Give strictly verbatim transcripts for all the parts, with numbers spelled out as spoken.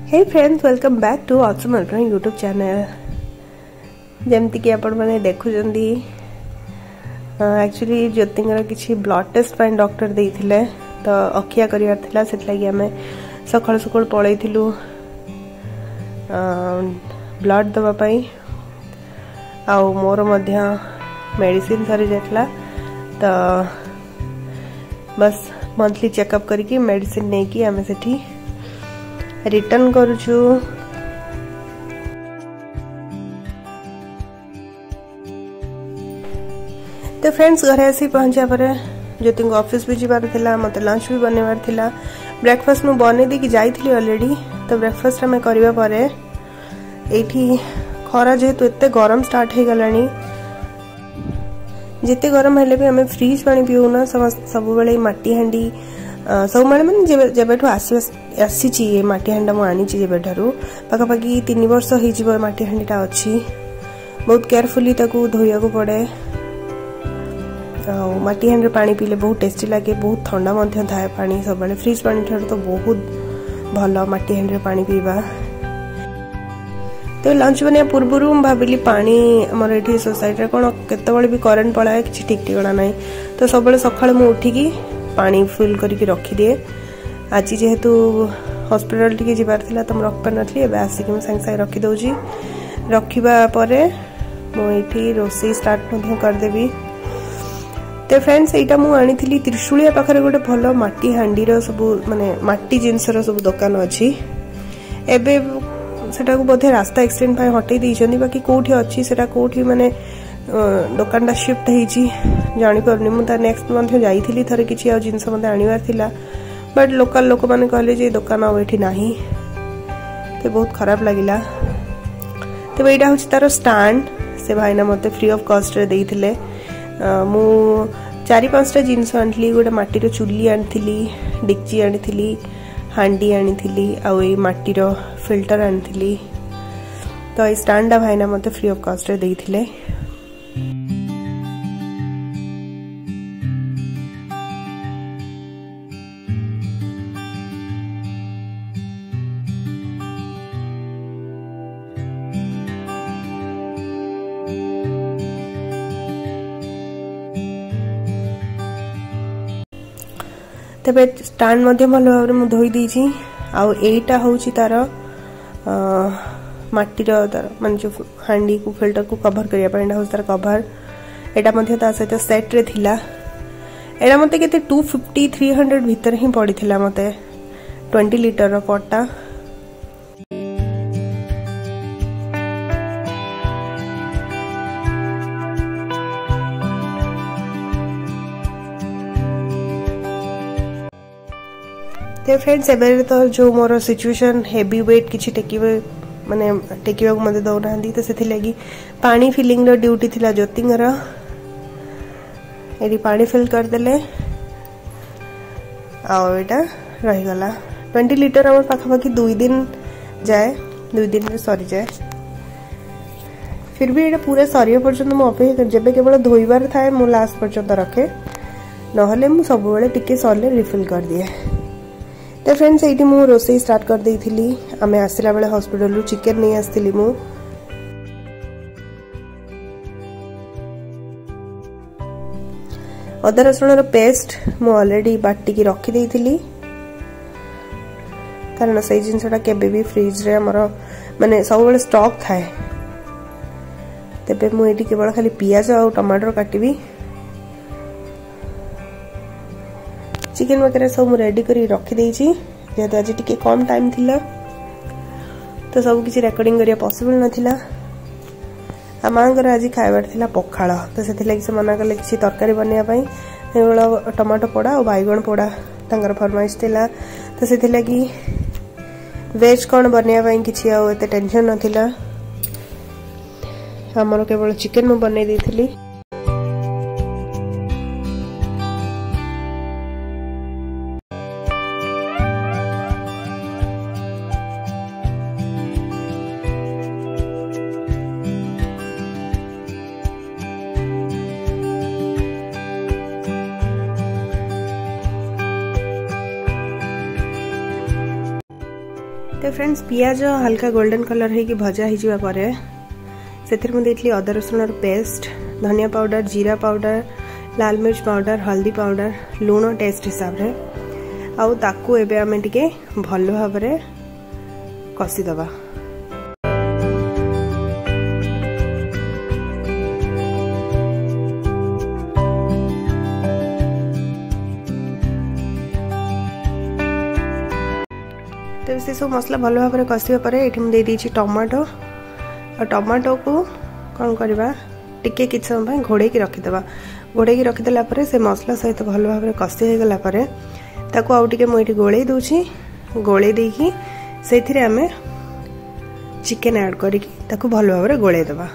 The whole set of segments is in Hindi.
Hey friends, welcome back to awesome ultra YouTube channel. जमती कि आपण माने देखुचंदी एक्चुअली ज्योतिंगर किछि ब्लड टेस्ट पाइन डॉक्टर देइथिले तो अखिया करियार थिला सेत लागि हमें सखळ सखळ पळैथिलु ब्लड दबा पाई आ मोर मध्य मेडिसिन सरी जातला तो बस मंथली चेकअप करके मेडिसिन नै कि हमें सेठी रिटर्न करूछु। तो फ्रेंड्स घर आसी पहुंचा पर ज्योति को ऑफिस भी जीवार थिला, मते लंच भी बनेवार थिला। ब्रेकफास्ट मु बने दी कि जाइथिली ऑलरेडी। तो ब्रेकफास्ट हमें करबा परे एठी खरा जेतु एते गरम स्टार्ट हे गलानी, जिते गरम हेले भी हमें फ्रीज पानी पिउना सब बेले माटी हांडी सब माने माने जेबेठु आसी माटी हांडा मु आनी जेबेठारु पाखापाखि तीन वर्ष हो जीव माटी हांडीटा अच्छी। बहुत केयरफुली ताकू धोइया को पड़े। माटी हांडी पानी पीले बहुत टेस्टी लगे, बहुत ठंडा मध्य थाए पानी सब बेले। फ्रिज पानी ठार तो बहुत भल माटी हांडी पानी पीवा। तो लंच बनिया पूर्व भाविली पानी आमर ये सोसाइटी कौन केत भी करेन्ट पलाए कि ठीक ठिकाना ना। तो सब सकाल मुझे उठिकी पानी फुल करके रखिदिए। आज जेहेतु हॉस्पिटल टिके जीवार थिला तो रख पार नथली, एबे आसिक मैं संग संग रखी दउजी। रखिबा परे मो एठी रोसई स्टार्ट मध्य कर देबी। तो फ्रेंड्स एटा मु आनी थिली त्रिशूलिया पाखरे गोटे भलो माटी हांडीर सब माने माटी जिनसर सब दुकान अछि। एबे सेटा को बोधे रास्ता एक्सटेंड पाई हटै दैछन्ती, बाकी कोठी अछि सेटा कोठी माने दुकानटा शिफ्ट हेची जानी परनी। मु ता नेक्स्ट मंथ जाइथिली थरे किछि आ जिंस मते आनिवार थिला, बट लोकल लोक माने कहले जे दुकान आ एठी नाही। ते बहुत खराब लागिला। तो एटा होछि तारो स्टैंड, से भाईना मते फ्री ऑफ कॉस्ट रे देइथिले। मु चारि पांचटा जिंस आनथली। गोटे माटीर चुल्ली आनथिली, डिक्ची आनथिली, हांडी आनथिली आ ए माटीर फिल्टर आनथिली। तो ए स्टैंडा भाईना मते फ्री ऑफ कॉस्ट रे देइथिले। तबे स्टैंड मध्य भल भाव में धोई देछि। आउ एटा होछि तार माटीर तार मान जो हांडी को फिल्टर को कवर करिया पड़े होछि तार कवर। एटा मध्य ता सहित सेट रे थिला। एटा मते केते दो सौ पचास तीन सौ भीतर ही पड़ी थिला मते बीस लीटर रो पट्टा। तो फ्रेंड्स एबे तो जो मोर सिचुएशन हेवी वेट किछि टेकिबे माने टेकिबा को मते दौ नांदी। तो सेथि लागि पानी फिलिंग रो ड्यूटी थिला ज्योतिंगर। एडी पानी फिल कर देले आ एटा रहि गला बीस लीटर। हमर पाखापाखि दुई दिन जाए, दुई दिन रे सरी जाए। फिर भी एटा पूरा सरिया पर्यंत मु अपेक्षा जेबे केवल धोइबार थाए मु लास्ट पर्यंत रखे, नहले मु सब बेले टिके सरले रिफिल कर दिए। तो फ्रेंड्स ये मु रोसई स्टार्ट कर दी थी। आमे आसला बेले हॉस्पिटल रु चिकन नहीं आसली। मु अदा रसुण रो पेस्ट मु ऑलरेडी बाटी की रखी दी थी, कारण से जिनसटा केबे भी फ्रिज रे हमर माने सब बेले स्टॉक थाए। तबे मु एटी केवल खाली पियाज और टमाटर काटिबी। चिकन वगैरह सब रेडी करी रखी देछि, जेहेतु आज टिके कम टाइम थिला तो सब किसी रेकॉर्डिंग करिया पॉसिबल नथिला। आ मांगर आज खाइबार थिला पखाळ, तो सेथि लागि से मना करले किसी तरकारी बनिया पई एवला टमाटो पोड़ा और बैगन पोड़ा तांगर फरमाइश थिला। तो सेथि लागि वेज कोन बनिया पई किसी आ एते टेंशन नथिला। हमरो केवल चिकन मु बनै देथिली। तो फ्रेंड्स पियाज हल्का गोल्डन कलर होगी भजा हो से अदा रसुण पेस्ट धनिया पाउडर जीरा पाउडर लाल मिर्च पाउडर हल्दी पाउडर लुण टेस्ट हिसाब रे आउ ताकू एबे आमे टिके भल भाव रे कसी दबा। तो से सब मसला भल भाव में कषा पर ये मुझे देती टमाटो और टमाटो को कौन करवा टिके कि समय घोड़े रखीदे घोड़े रखीदेला से मसला सहित भल भाव में कषि हो गला ताको आउ टिके मुझे गोले दूची गोले देकी से आम चिकेन ऐड करके ताको भल भाव में गोले दबा।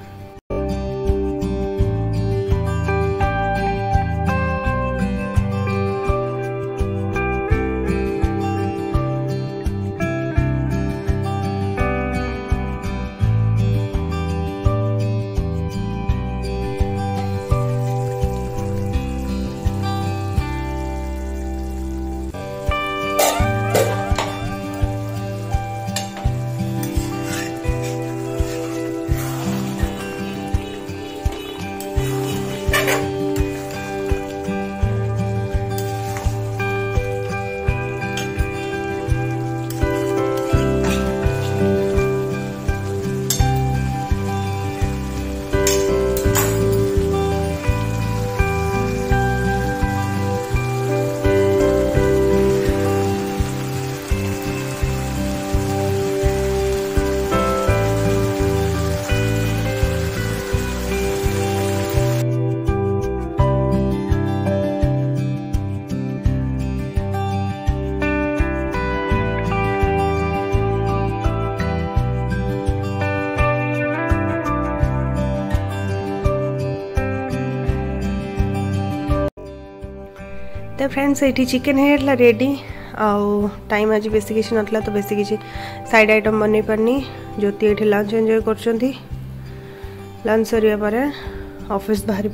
तो फ्रेंड्स ये चिकेन है रेडी आउ टाइम आज बेसी किसी नथला तो बेसी किसी साइड आइटम बन पारनी ज्योति ये लंच एंजॉय कर लंच सरिया पर ऑफिस बाहर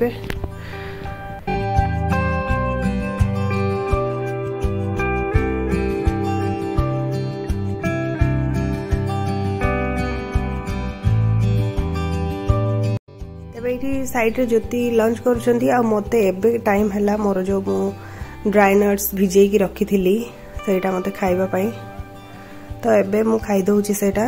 ये साइड रे ज्योति लंच कर मते एबे टाइम है मोर जो ड्राई नट्स भिजे की रखी थी सेटा मते खाइबा पाई तो एबे मु खाई दउची सेटा।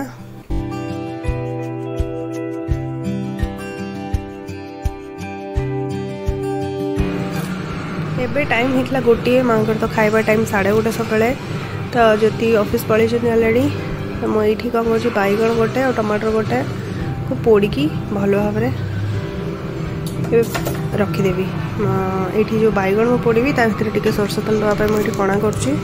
एबे टाइम हितला गोटे मांकर तो खाइबा टाइम साढ़े गोटे सकाळे तो ज्योति ऑफिस पळै छथि ऑलरेडी तो मु एठी कम करछि बाइगण गोटे और टमाटर गोटे को पोड़ी भल भाव में रखीदेवी ये जो बैगण को पोड़ी भर टे सरस तेल दवाई मुझे कणा करुँची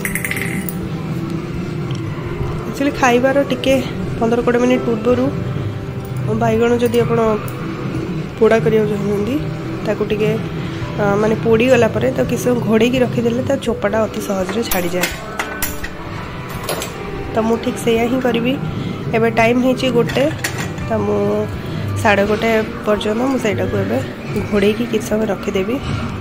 एक्चुअली खाइबार टिके पंद्रह कोड़े मिनिट पूर्वर बैगण जदि आप पोड़ा करने चाहते माने पोड़ी गला परे तो किसी घोड़े की रखीदे तो चोपाटा अति सहज छाड़ी जाए तो मु ठीक से ही करी एबे टाइम है गोटे तो मु साढ़े गोटे पर्यंत मुझे घोड़े की किसी समय रखीदेवी।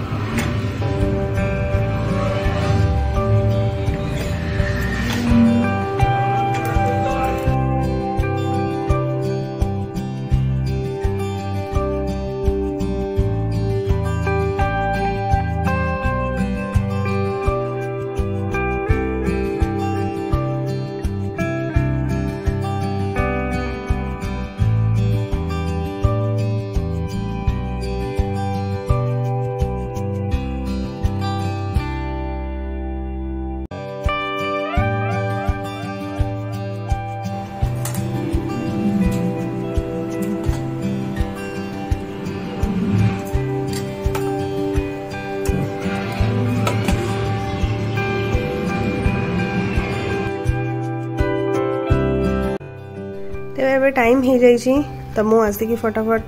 तेरे टाइम हो जाइए तो मु आसिकी फटाफट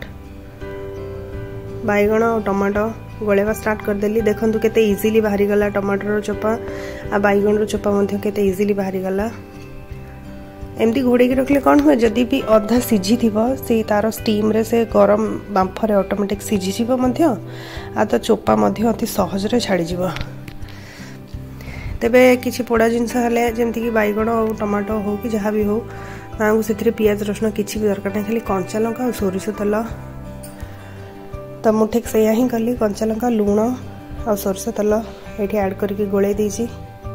बैगण और टमाटो गोलेवा स्टार्ट करदेली। देखंतु केते इजीली बाहरी गला टमाटर चोपा आ बैगण रो चोपा मध्य केते इजीली बाहरी गला। एमती घोड़े रखले कौन हुए जदि भी अधा सीझी थिबो से तार स्टीम रे से गरम बांफरे ऑटोमेटिक सीझी जीवो मध्य आ तो चोपा मध्य अति सहज रे छाड़ी जीवो। तो तेबे किसी पोड़ा जिनस हेले जमती कि बैगण हो टमाटो हो कि जहाँ भी हो माँ को से पियाज रसुण किसी भी दरकार नहीं, खाली कंचा लंका और सोरिष तेल। तो मुझे ठीक से ही कली कंचा लंका लुण और सोरिष तेल ये ऐड करके गोले देसी।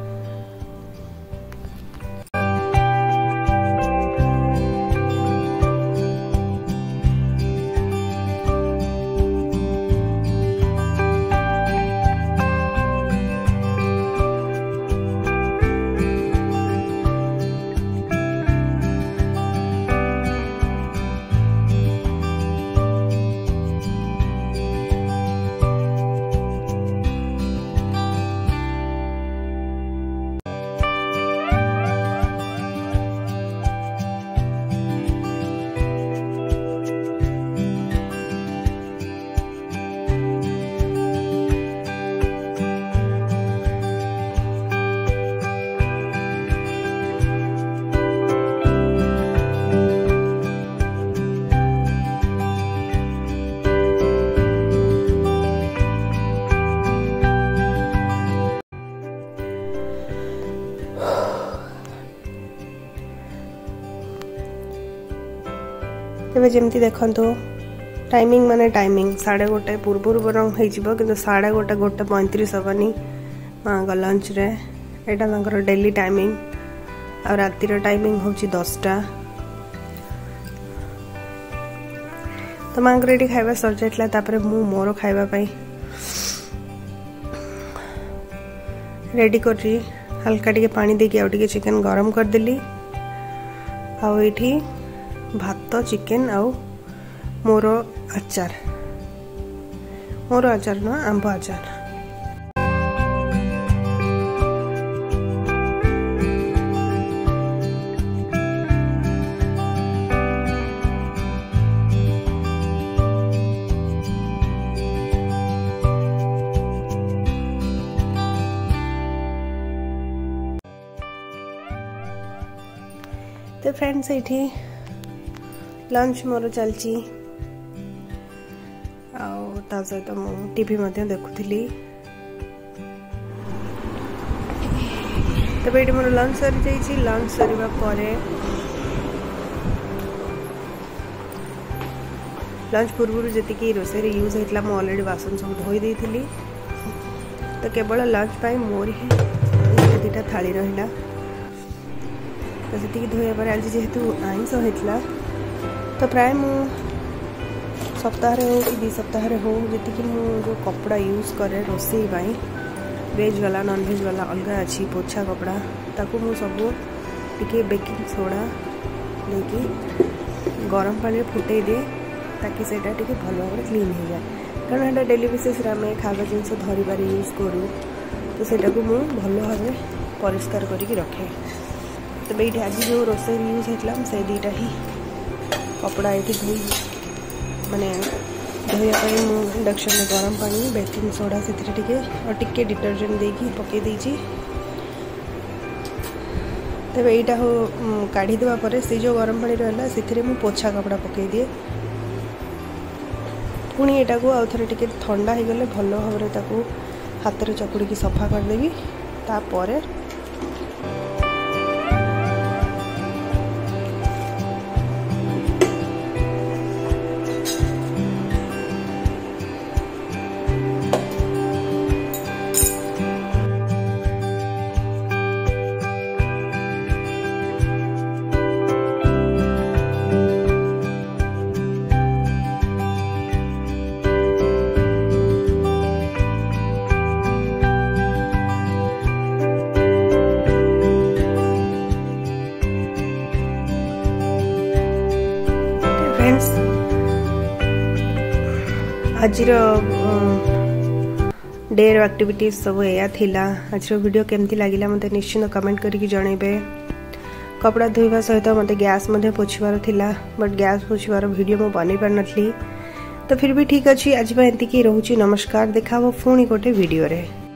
तेबे जमती देखंतु टाइमिंग माने टाइमिंग साढ़े गोटे पूर्व बरम हो साढ़े गोटे गोटे पैंतीस हेनी माँ का लंच रे यहाँ डेली टाइमिंग आ रातिर टाइमिंग हूँ दसटा। तो माँ ये खाଇବା सर जाता मु मोर खावाई रेडी कर हल्का टे पानी देके आउ टे चिकेन गरम करदेली आठी भात चिकेन आउ मोर आचार मोर आचार न आंब आचार। तो फ्रेंड्स ये लंच मोर चलची आ सहित मु टीवी देखुली। तब ये मोर लंच सरी जाइए। लंच सरिबा परे लंच पूर्व जी रोषे यूज होता मुझे अलरेडी बासन सब धोई देती। तो केवल लंच पाई मोर ही दुटा थाली रहा। तो से धोया पर आज जेहेतु आइंस होता तो प्राय मु सप्ताह हो कि दि सप्ताह हो जी मु कपड़ा यूज करे रोसे वेज वाला नॉन वेज वाला अलग अच्छी पोछा कपड़ा ताकू मु सब टिके बेकिंग सोडा लेकिन गरम पानी फुटे दिए ताकि सेटा टिके भल भाव क्लीन हो जाए। कारण यहाँ डेली बेसिस आम खावा जिनस धरबार यूज करूँ तो सेटा को मु भल भाव परिष्कार करके रखे। तो ये आज जो रोसे यूज होता से दीटा ही कपड़ा ये धोई माने धोयापाई मु इंडक्शन में गरम पानी बेकिंग सोडा से टिके और टिके डिटर्जेंट देकी पके देची। तब यहाँ हो काढ़ी देवा परे से जो गरम पानी रहा से मु पोछा कपड़ा पके दिए। पुणी यहाँ को आउ थे टिके ठंडा हो गले भल भाव हाथ में चकुड़ी सफा करदेवी। तापर आज डे एक्टिविटीज सब या थिला। आज वीडियो केमती लगिला मते निश्चित कमेंट करके जनइबे। कपड़ा धोइबा सहित मते गैस मध्ये पोछिबार थिला बट गैस पोछिबार वीडियो मो बनै पार नथली। तो फिर भी ठीक अच्छी आज एंती की रहूची। नमस्कार, देखा पुणी गोटे वीडियो रे।